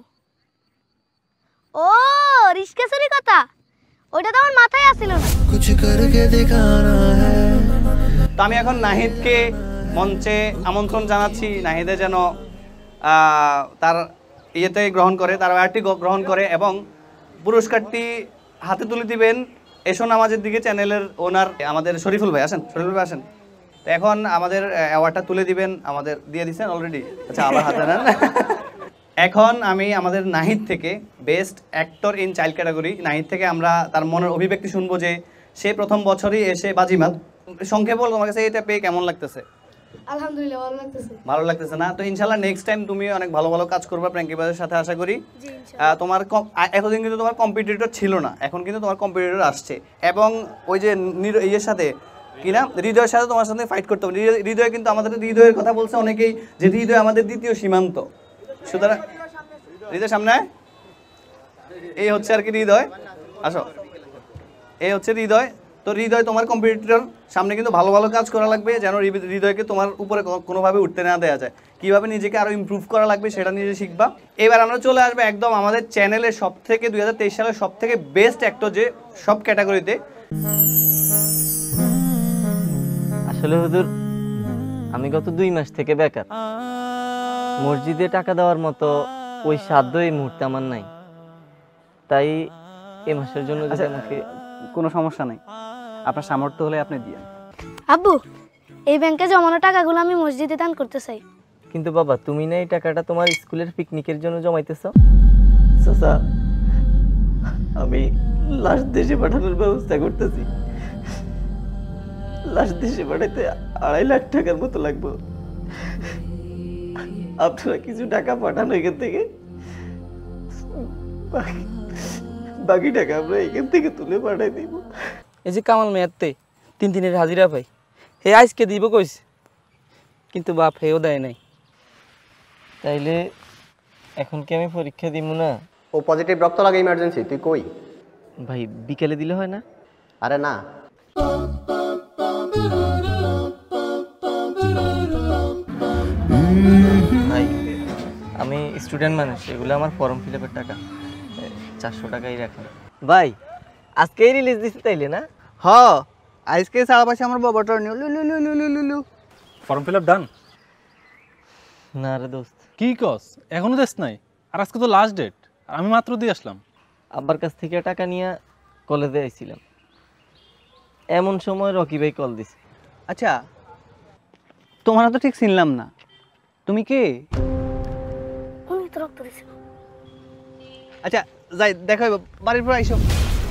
ও রিস্কা চুরি কথা, ওইটা তো আমার মাথায় আসছিল না। कुछ करके दिखाना है। তো আমি এখন নাহিদকে মঞ্চে আমন্ত্রণ জানাচ্ছি, নাহিদে যেন তার ইয়েতে গ্রহণ করে, তার অ্যাওয়ার্ডটি গ্রহণ করে এবং পুরস্কারটি হাতে তুলে দিবেন এসো নামাজের দিকে চ্যানেলের ওনার আমাদের শরীফুল ভাই। আসেন শরীফুল ভাই, আসেন। তো এখন আমাদের অ্যাওয়ার্ডটা তুলে দিবেন, আমাদের দিয়ে দিচ্ছেন অলরেডি। আচ্ছা, আবার হাতে নেন। এখন আমি আমাদের নাহিদ থেকে best actor in child category, Nahid থেকে আমরা তার মনের অভিব্যক্তি শুনবো যে সে প্রথম বছরই এসে বাজিমাত। সংক্ষেপে বল, তোমার কাছে এটা পেয়ে কেমন লাগতেছে? আলহামদুলিল্লাহ ভালো লাগতেছে। ভালো লাগতেছে না? তো ইনশাআল্লাহ নেক্সট টাইম তুমি অনেক ভালো ভালো কাজ করবে প্র্যাঙ্কি বয়েজের সাথে, আশা করি। তোমার এতদিন কিন্তু তোমার কম্পিটিটর ছিল না, এখন কিন্তু তোমার কম্পিটিটর আসছে এবং ওই যে ইয়ের সাথে কি না, হৃদয়ের সাথে তোমার সাথে ফাইট করতে হবে। হৃদয় কিন্তু আমাদের হৃদয়ের কথা বলছে অনেকেই, যে হৃদয় আমাদের দ্বিতীয় সীমান্ত। সুতরাং হৃদয় সামনে, এই হচ্ছে আর কি হৃদয়। আসো, এই হচ্ছে হৃদয়। তো হৃদয় তোমার কম্পিটিটর, সামনে কিন্তু ভালো ভালো কাজ করা লাগবে যেন হৃদয়কে তোমার উপরে কোনোভাবে উঠতে না দেওয়া যায়। কীভাবে নিজেকে আরও ইমপ্রুভ করা লাগবে সেটা নিজে শিখবা। এবার আমরা চলে আসবো একদম আমাদের চ্যানেলের সব থেকে 2023 সালের সব থেকে বেস্ট অ্যাক্টর, যে সব ক্যাটাগরিতে। আসলে হুজুর, আমি গত 2 মাস থেকে বেকার। মসজিদে টাকা দেওয়ার মতো ওই সাধ্য এই মুহূর্তে আমার নাই, তাই এই মাসের জন্য যদি আমাকে। কোনো সমস্যা নেই, আপনার সামর্থ্য হলে আপনি দিয়ে। আব্বু, এই ব্যাংকে জমানো টাকাগুলো আমি মসজিদে দান করতে চাই। কিন্তু বাবা, তুমি না এই টাকাটা তোমার স্কুলের পিকনিকের জন্য জমাইতেছ? চাচা, আমি লাশ দেশে পাঠানোর ব্যবস্থা করতেছি। লাশ দেশে পাঠাইতে 2.5 লাখ টাকার মতো লাগবে। আপনারা কিছু টাকা পাঠানো এখান থেকে, বাকি টাকা আমরা এখান থেকে তুলে পাঠাই দিব। এই যে কামাল মেয়াতে 3 দিনের হাজিরা পাই, হে আজকে দিব কইছে, কিন্তু বাপ হেও দেয় নাই। তাইলে এখন কি আমি পরীক্ষা দিব না? ও পজিটিভ রক্ত লাগে, ইমার্জেন্সি। তুই কই? ভাই বিকেলে দিলে হয় না? আরে না, ভাই আমি স্টুডেন্ট মানুষ, এগুলো আমার ফর্ম ফিল আপের টাকা, 400 টাকাই রাখেন। ভাই আজকেই রিলিজ দিতে তাইলে না? হ, আজকে সারা পাশে আমার বাবাটার নিউ লু। Form fill up done? না রে দোস্ত। কি কস, এখনো দেশ নাই? আর আজকে তো লাস্ট ডেট, আর আমি মাত্র দিয়ে আসলাম। আব্বার কাছ থেকে টাকা নিয়ে কলেজে আইছিলাম, এমন সময় রকি ভাই কল দিছে। আচ্ছা, তোমার তো ঠিক চিনলাম না, তুমি কে? উনি তো রক্ত দিছে। আচ্ছা যাই, দেখো বাড়ির পর আইসো।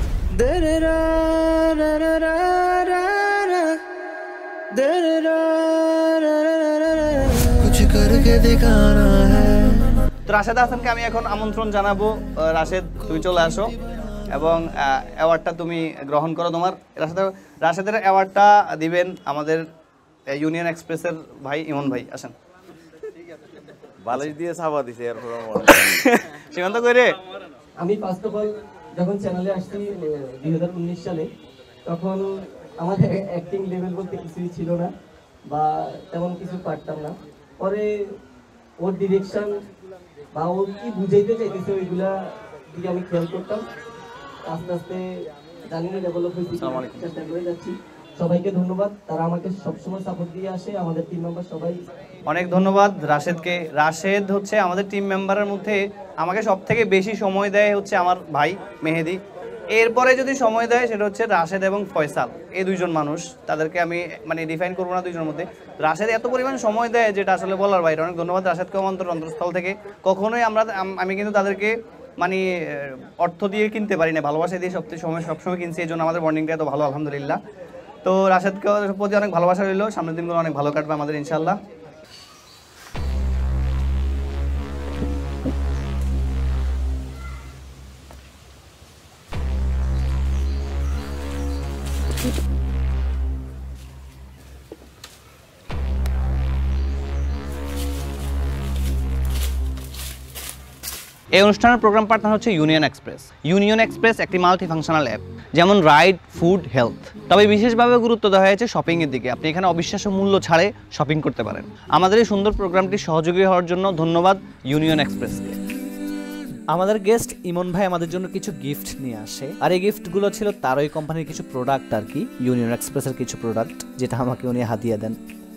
তো রাশেদ হাসানকে আমি এখন আমন্ত্রণ জানাবো। রাশেদ, তুমি চলে আসো এবং অ্যাওয়ার্ডটা তুমি গ্রহণ করো। তোমার রাশেদের অ্যাওয়ার্ডটা দিবেন আমাদের ইউনিয়ন এক্সপ্রেসের ভাই ইমন ভাই। আসেন। বালিশ দিয়ে ছাপা দিছে এরপর সীমান্ত করে। আমি ফার্স্ট অফ অল যখন চ্যানেলে আসছি 2019 সালে, তখন আমার অ্যাক্টিং লেভেল বলতে কিছুই ছিল না বা তেমন কিছু পারতাম না। পরে ওর ডিরেকশন বা ও কি বুঝাইতে চাইতেছে ওইগুলা দিকে আমি খেয়াল করতাম। আস্তে আস্তে জানি না ডেভেলপ হয়েছে, চেষ্টা করে যাচ্ছি। সবাইকে ধন্যবাদ, তারা আমাকে সবসময় সাপোর্ট দিয়ে আসে, আমাদের টিম মেম্বার সবাই। অনেক ধন্যবাদ রাশেদকে। রাশেদ হচ্ছে আমাদের টিম মেম্বারের মধ্যে আমাকে সব থেকে বেশি সময় দেয় হচ্ছে আমার ভাই মেহেদি। এরপরে যদি সময় দেয় সেটা হচ্ছে রাশেদ এবং ফয়সাল, এই দুইজন মানুষ। তাদেরকে আমি মানে ডিফাইন করবো না দুইজনের মধ্যে। রাশেদ এত পরিমাণ সময় দেয় যেটা আসলে বলার বাইরে। অনেক ধন্যবাদ রাশেদকে অন্তরস্থল থেকে। কখনোই আমি কিন্তু তাদেরকে মানে অর্থ দিয়ে কিনতে পারি না, ভালোবাসা দিয়ে সবসময় কিনছি। এই জন্য আমাদের বন্ডিংটা এত ভালো, আলহামদুলিল্লাহ। তো রাশেদকে প্রতি অনেক ভালোবাসা রইল। সামনের দিনগুলো অনেক ভালো কাটবে আমাদের ইনশাল্লাহ। এই অনুষ্ঠানের প্রোগ্রাম পার্টনার হচ্ছে ইউনিয়ন এক্সপ্রেস। ইউনিয়ন এক্সপ্রেস একটি মাল্টি ফাংশনাল অ্যাপ, যেমন রাইড, ফুড, হেলথ। তবে বিশেষভাবে গুরুত্ব দেওয়া হয়েছে শপিংয়ের দিকে। আপনি এখানে অবিশ্বাস্য মূল্য ছাড়ে শপিং করতে পারেন। আমাদের এই সুন্দর প্রোগ্রামটি সহযোগী হওয়ার জন্য ধন্যবাদ ইউনিয়ন এক্সপ্রেসকে। আমাদের গেস্ট ইমন ভাই আমাদের জন্য কিছু গিফট নিয়ে আসে, আর এই গিফটগুলো ছিল তার ওই কোম্পানির কিছু প্রোডাক্ট আর কি, ইউনিয়ন এক্সপ্রেসের কিছু প্রোডাক্ট, যেটা আমাকে উনি হাদিয়া দেন।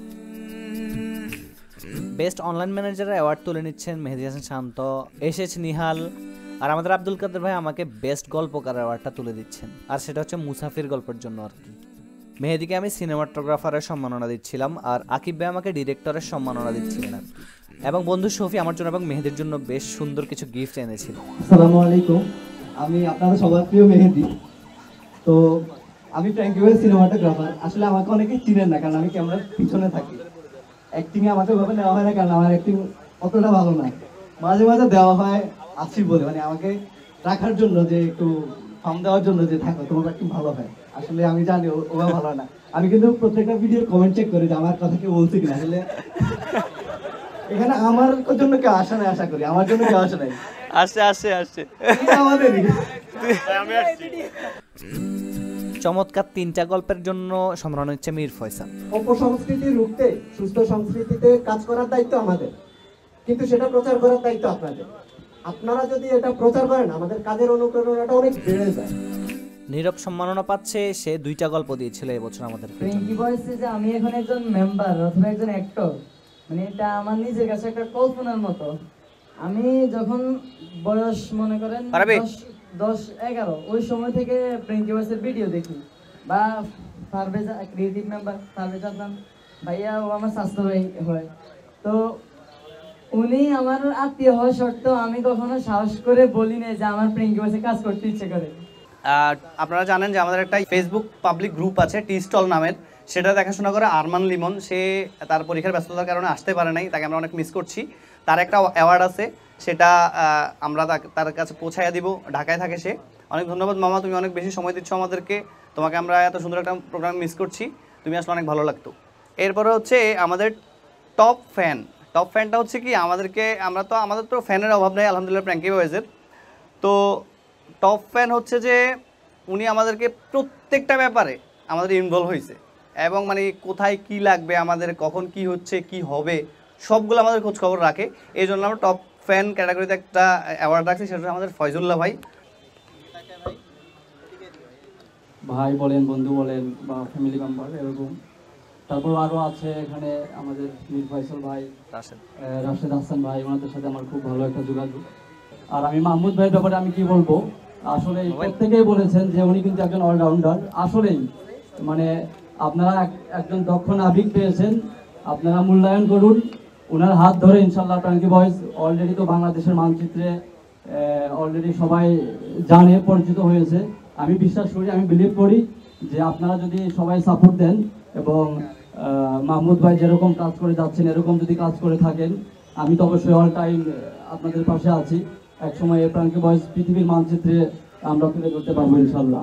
বেস্ট অনলাইন ম্যানেজারের অ্যাওয়ার্ড তুলে নিচ্ছেন মেহেদি হাসান শান্ত, এসএচ নিহাল, আর আমাদের আব্দুল কাদের ভাই আমাকে বেস্ট গল্পকার অ্যাওয়ার্ডটা তুলে দিচ্ছেন, আর সেটা হচ্ছে মুসাফির গল্পের জন্য আর কি। মেহেদিকে আমি সিনেমাটোগ্রাফারের সম্মাননা দিচ্ছিলাম, আর আকিব ভাই আমাকে ডিরেক্টরের সম্মাননা দিচ্ছিলেন আর কি। এবং বন্ধু শফি আমার জন্য এবং মেহেদির জন্য বেশ সুন্দর কিছু গিফট এনেছিল। আসসালামু আলাইকুম, আমি আপনাদের সবার প্রিয় মেহেদি। তো আমি ফ্র্যাঙ্কি ভাই সিনেমাটোগ্রাফার। আসলে আমাকে অনেকেই চিনেন না, কারণ আমি ক্যামেরার পিছনে থাকি। অ্যাক্টিংয়ে আমাকে ওভাবে নেওয়া হয় না, কারণ আমার অ্যাক্টিং অতটা ভালো না। মাঝে মাঝে দেওয়া হয় আছি বলে, মানে আমাকে রাখার জন্য, যে একটু ফার্ম দেওয়ার জন্য, যে থাকো তোমার অ্যাক্টিং ভালো হয়। আসলে আমি জানি ওরা ভালো হয় না। আমি কিন্তু প্রত্যেকটা ভিডিওর কমেন্ট চেক করি যে আমার কথা কেউ বলছে কিনা। আসলে এখানে আমার জন্য কেউ আসে না, আশা করি আমার জন্য কেউ আসে নাই। আসছে আমাদেরই। চমৎকার 3টা গল্পের জন্য সম্মান হচ্ছে মীর ফয়সাল। অপসংস্কৃতি রুখতে সুস্থ সংস্কৃতিতে কাজ করার দায়িত্ব আমাদের, কিন্তু সেটা প্রচার করার দায়িত্ব আপনাদের। আপনারা যদি এটা প্রচার করেন, আমাদের কাজের অনুপ্রেরণাটা অনেক বেড়ে যায়। নীরব সম্মাননা পাচ্ছে, সে 2টা গল্প দিয়েছিল এবছর আমাদের। ফ্র্যাঙ্কি বয়েসে যে আমি এখন একজন মেম্বার অথবা একজন অ্যাক্টর, মানে এটা আমার নিজের কাছে একটা কল্পনার মতো। আমি যখন বয়স মনে করেন 10-11 ওই সময় থেকে ফ্র্যাঙ্কি বয়েসের ভিডিও দেখি, বা পারভেজ ক্রিয়েটিভ মেম্বার পারভেজ আদনান ভাইয়া, ও আমার স্বাস্থ্য ভাই হয়। তো উনি আমার আত্মীয় হওয়া সত্ত্বেও আমি কখনো সাহস করে বলি না যে আমার ফ্র্যাঙ্কি বয়েসে কাজ করতে ইচ্ছে করে। আপনারা জানেন যে আমাদের একটা ফেসবুক পাবলিক গ্রুপ আছে টি স্টল নামের, সেটা দেখাশোনা করে আরমান লিমন। সে তার পরীক্ষার ব্যস্ততার কারণে আসতে পারে নাই, তাকে আমরা অনেক মিস করছি। তার একটা অ্যাওয়ার্ড আছে, সেটা আমরা তার কাছে পৌঁছাইয়া দিব। ঢাকায় থাকে সে। অনেক ধন্যবাদ মামা, তুমি অনেক বেশি সময় দিচ্ছ আমাদেরকে। তোমাকে আমরা এত সুন্দর একটা প্রোগ্রাম মিস করছি, তুমি আসলে অনেক ভালো লাগতো। এরপরে হচ্ছে আমাদের টপ ফ্যানটা হচ্ছে কি আমাদের তো ফ্যানের অভাব নেই আলহামদুলিল্লাহ ফ্র্যাঙ্কি বয়েজের। তো টপ ফ্যান হচ্ছে যে উনি আমাদেরকে প্রত্যেকটা ব্যাপারে আমাদের ইনভলভ হয়েছে, এবং মানে কোথায় কি লাগবে আমাদের, কখন কি হচ্ছে কি হবে, সবগুলো আমাদের খোঁজ খবর রাখে। এই জন্য আমরা টপ ফ্যান ক্যাটাগরিতে একটা অ্যাওয়ার্ড রাখছি, সেটা আমাদের ফয়জুল্লাহ ভাই। ভাই বলেন, বন্ধু বলেন, বা ফ্যামিলি মেম্বার এরকম। তারপর আরও আছে এখানে আমাদের মীর ফয়সাল ভাই, রাশেদ হাসান ভাই, ওনাদের সাথে আমার খুব ভালো একটা যোগাযোগ। আর আমি মাহমুদ ভাইয়ের ব্যাপারে আমি কি বলবো, আসলে প্রত্যেকেই বলেছেন যে উনি কিন্তু একজন অলরাউন্ডার। আসলেই মানে আপনারা একজন দক্ষ নাবিক পেয়েছেন, আপনারা মূল্যায়ন করুন। ওনার হাত ধরে ইনশাল্লাহ প্রাঙ্কি বয়েজ অলরেডি তো বাংলাদেশের মানচিত্রে অলরেডি সবাই জানে, পরিচিত হয়েছে। আমি বিশ্বাস করি, আমি বিলিভ করি যে আপনারা যদি সবাই সাপোর্ট দেন এবং মাহমুদ ভাই যেরকম কাজ করে যাচ্ছেন এরকম যদি কাজ করে থাকেন, আমি তো অবশ্যই অল টাইম আপনাদের পাশে আছি। একসময় এই প্রাঙ্কি বয়েজ পৃথিবীর মানচিত্রে আমরা তুলে ধরতে পারবো ইনশাল্লাহ।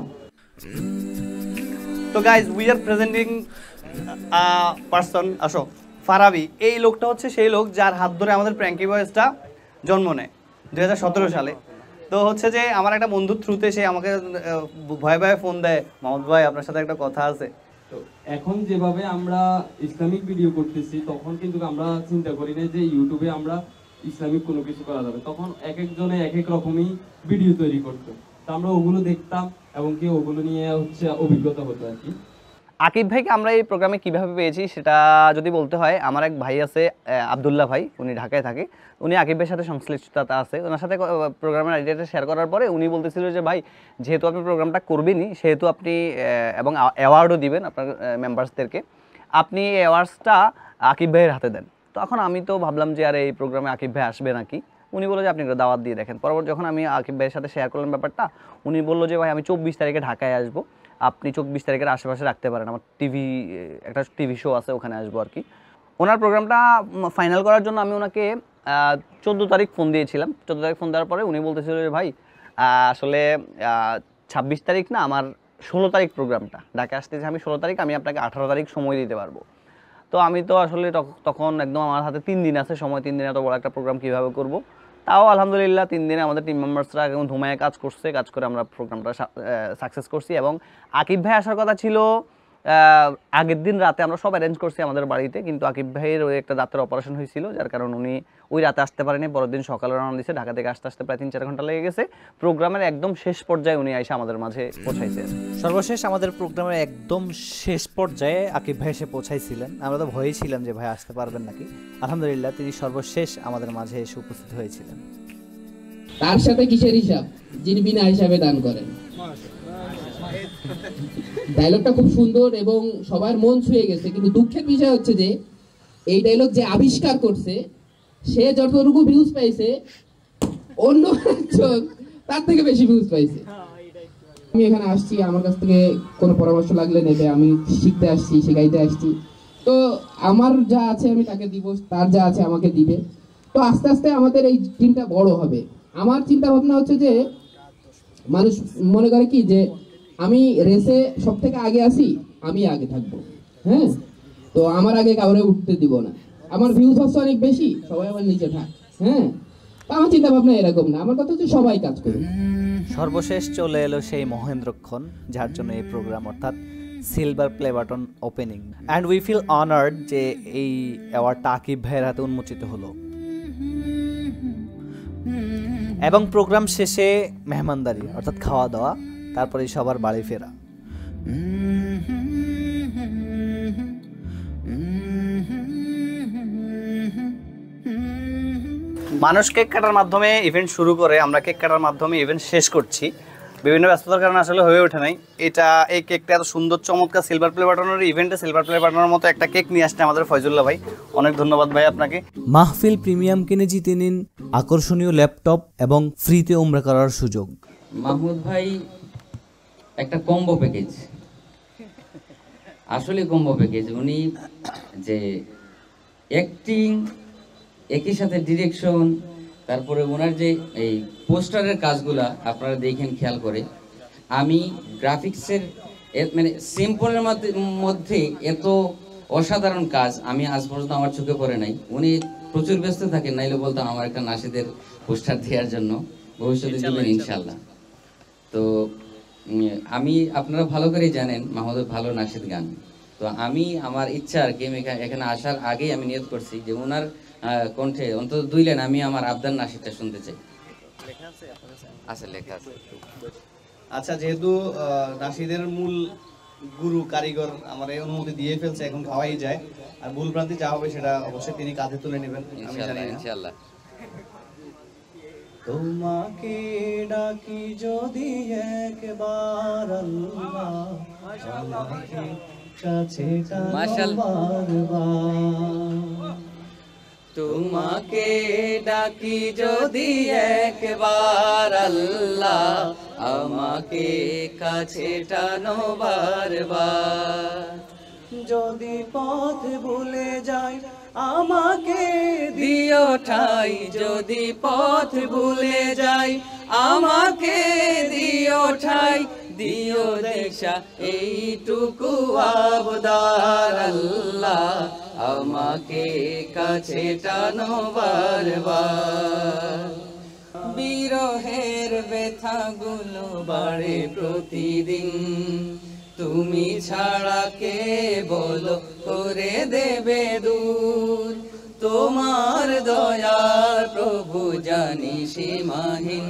তো guys we are presenting person, আসো ফারাবি। এই লোকটা হচ্ছে সেই লোক যার হাত ধরে আমাদের প্র্যাঙ্কি বয়েজটা জন্ম নেয় 2017 সালে। তো হচ্ছে যে আমার একটা বন্ধুর থ্রুতে সে আমাকে ভয়ে ভয়ে ফোন দেয়, মোহাম্মদ ভাই আপনার সাথে একটা কথা আছে। তো এখন যেভাবে আমরা ইসলামিক ভিডিও করতেছি, তখন কিন্তু আমরা চিন্তা করি না যে ইউটিউবে আমরা ইসলামিক কোনো কিছু করা যাবে। তখন এক একজনে এক এক রকমই ভিডিও তৈরি করতো, তো আমরা ওগুলো দেখতাম এবং কি ওগুলো নিয়ে হচ্ছে অভিজ্ঞতা হতো আর কি। আকিব ভাইকে আমরা এই প্রোগ্রামে কিভাবে পেয়েছি সেটা যদি বলতে হয়, আমার এক ভাই আছে আব্দুল্লাহ ভাই, উনি ঢাকায় থাকে। উনি আকিব ভাইয়ের সাথে সংশ্লিষ্টতা আছে, ওনার সাথে প্রোগ্রামের আইডিয়াটা শেয়ার করার পরে উনি বলতেছিল যে ভাই যেহেতু আপনি প্রোগ্রামটা করবেনই, সেহেতু আপনি এবং অ্যাওয়ার্ডও দিবেন আপনার মেম্বার্সদেরকে, আপনি এই অ্যাওয়ার্ডসটা আকিব ভাইয়ের হাতে দেন। তখন আমি তো ভাবলাম যে আর এই প্রোগ্রামে আকিব ভাই আসবে নাকি। উনি বললো যে আপনি একটা দাওয়াত দিয়ে দেখেন। পরবর্তী যখন আমি আকিব ভাইয়ের সাথে শেয়ার করলাম ব্যাপারটা, উনি বললো যে ভাই আমি 24 তারিখে ঢাকায় আসবো, আপনি 24 তারিখের আশেপাশে রাখতে পারেন, আমার একটা টিভি শো আছে, ওখানে আসবো আর কি। ওনার প্রোগ্রামটা ফাইনাল করার জন্য আমি ওনাকে 14 তারিখ ফোন দিয়েছিলাম। 14 তারিখ ফোন দেওয়ার পরে উনি বলতেছিল যে ভাই আসলে 26 তারিখ না, আমার 16 তারিখ প্রোগ্রামটা, ঢাকা আসতেছে আমি 16 তারিখ, আমি আপনাকে 18 তারিখ সময় দিতে পারবো। তো আমি তো আসলে তখন একদম আমার হাতে 3 দিন আছে সময়, 3 দিনে এত বড় একটা প্রোগ্রাম কীভাবে করবো। তাও আলহামদুলিল্লাহ 3 দিনে আমাদের টিম মেম্বার্সরা একদম ধুমায় কাজ করে আমরা প্রোগ্রামটা সাকসেস করছি। এবং আকিব ভাই আসার কথা ছিল আগের দিন রাতে, আমরা সব অ্যারেঞ্জ করছি আমাদের বাড়িতে, কিন্তু আকিব ভাইয়ের ওই একটা দাঁতের অপারেশন হয়েছিল, যার কারণে উনি ওই রাতে আসতে পারেনি। পরের দিন সকালে রওনা দিয়েছে, ঢাকা থেকে আসতে আসতে প্রায় 3-4 ঘন্টা লেগে গেছে। প্রোগ্রামের একদম শেষ পর্যায়ে উনি এসে আমাদের মাঝে পৌঁছাইছে। সর্বশেষ আমাদের প্রোগ্রামের একদম শেষ পর্যায়ে আকিব ভাই এসে পৌঁছাইছিলেন। আমরা তো ভয়েই ছিলাম যে ভাই আসতে পারবেন নাকি। আলহামদুলিল্লাহ তিনি সর্বশেষ আমাদের মাঝে এসে উপস্থিত হয়েছিলেন। তার সাথে কিসের হিসাব, যিনি বিনা হিসাবে দান করেন। ডায়লগটা খুব সুন্দর এবং সবার মন ছুঁয়ে গেছে, কিন্তু দুঃখের বিষয় হচ্ছে যে এই ডায়লগ যে আবিষ্কার করছে সে যতটুকু ভিউজ পাইছে অন্য একজন তার থেকে বেশি ভিউজ পাইছে। আমি এখানে আসছি, আমার কাছ থেকে কোনো পরামর্শ লাগলে নেবে, আমি শিখতে আসছি, শেখাইতে আসছি। তো আমার যা আছে আমি তাকে দিব, তার যা আছে আমাকে দিবে। তো আস্তে আস্তে আমাদের এই টিমটা বড় হবে। আমার চিন্তা ভাবনা হচ্ছে যে মানুষ মনে করে কি যে আমি রেসে সব থেকে আগে আসি, আমি আগে থাকবো, হ্যাঁ, তো আমার আগে কাউরে উঠতে দিব না। আমার ভিউজ হচ্ছে অনেক বেশি, সবাই আমার নিচে থাক, হ্যাঁ। তো আমার চিন্তা ভাবনা এরকম না, আমার কথা হচ্ছে সবাই কাজ করুন। সর্বশেষ চলে এলো সেই মহেন্দ্রক্ষণ যার জন্য এই প্রোগ্রাম, অর্থাৎ silver play button opening. And we feel honoured যে এই অ্যাওয়ার্ডটা আকিব ভাইয়ের হাতে উন্মোচিত হলো। এবং প্রোগ্রাম শেষে মেহমানদারি অর্থাৎ খাওয়া দাওয়া, তারপরে সবার বাড়ি ফেরা। মানুষ কেক কাটার মাধ্যমে ইভেন্ট শুরু করে, আমরা কেক কাটার মাধ্যমে ইভেন্ট শেষ করছি। বিভিন্ন ব্যস্ততার কারণে আসলে হয়ে ওঠে নাই। এই কেকটা এত সুন্দর চমৎকার সিলভার প্লে বাটনের ইভেন্টে সিলভার প্লে বাটনের মতো একটা কেক নিয়ে আসছে আমাদের ফয়জুল্লাহ ভাই, অনেক ধন্যবাদ ভাই আপনাকে। মাহফিল প্রিমিয়াম কিনে জিতে নিন আকর্ষণীয় ল্যাপটপ এবং ফ্রিতে উমরা করার সুযোগ। মাহমুদ ভাই একটা কম্বো প্যাকেজ, আসলে কম্বো প্যাকেজ। উনি যে অ্যাক্টিং, একই সাথে ডিরেকশন, তারপরে ওনার যে এই পোস্টারের কাজগুলা আপনারা দেখেন খেয়াল করে। আমি গ্রাফিক্সের মানে সিম্পলের মধ্যে এত অসাধারণ কাজ আমি আজ পর্যন্ত আমার চোখে পড়ে নাই। উনি প্রচুর ব্যস্ত থাকেন, নাইলে বলতাম আমার একটা নাশিদের পোস্টার দেওয়ার জন্য, ভবিষ্যতে দেবেন ইনশাল্লাহ। তো আমি আপনারা ভালো করেই জানেন মাহমুদের ভালো নাশিদ গান। তো আমি আমার ইচ্ছা আর কি, এখানে আসার আগেই আমি নিয়ত করছি যে ওনার কণ্ঠে অন্তত 2 লাইন আমি আমার আবদার নাশিদটা শুনতে চাই। আচ্ছা, লেখা আছে। আচ্ছা, যেহেতু নাশিদের মূল গুরু কারিগর আমার এই অনুমতি দিয়ে ফেলছে, এখন খাওয়াই যায়। আর ভুল ভ্রান্তি যা হবে সেটা অবশ্যই তিনি কাঁধে তুলে নেবেন, আমি জানি ইনশাআল্লাহ। তোমাকে ডাকি যদি একবার আল্লাহ, আমাকে কাছে টানো মাশাআল্লাহ। বারবার। তোমাকে ডাকি যদি একবার আল্লাহ, আমাকে কাছে টানো বারবার। যদি পথ ভুলে যাই আমাকে দিও ঠাই, যদি পথ ভুলে যাই আমাকে দিও ঠাই, দিও দিশা এইটুকু আবদার আল্লাহ, আমাকে কাছে টানো বারবার। বিরহের ব্যথাগুলো বাড়ে প্রতিদিন, তুমি ছাড়া কে বলো করে দেবে দূর। তোমার দয়ার প্রভু জানি সীমাহীন,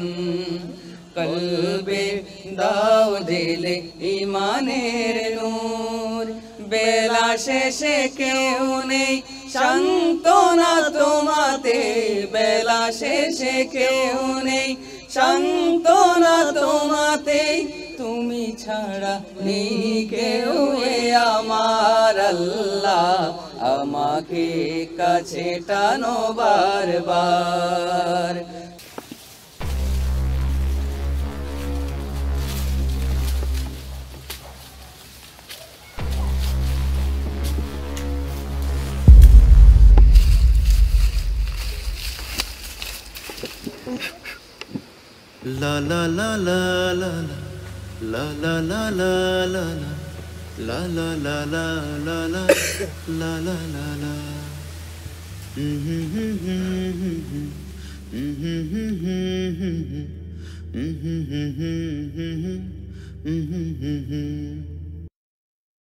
কলবে দাও দিলে ইমানের নূর। বেলা শেষে কেউ নেই সান্ত্বনা তোমাতে, বেলা শেষে কেউ নেই সান্ত্বনা তোমাতে, তুমি ছাড়া নেই কেউ এ আমার আল্লাহ, আমাকে কাছে টানো বারবার। La la la la la la la la la la la la la la la la la la la la. Mm-hmm.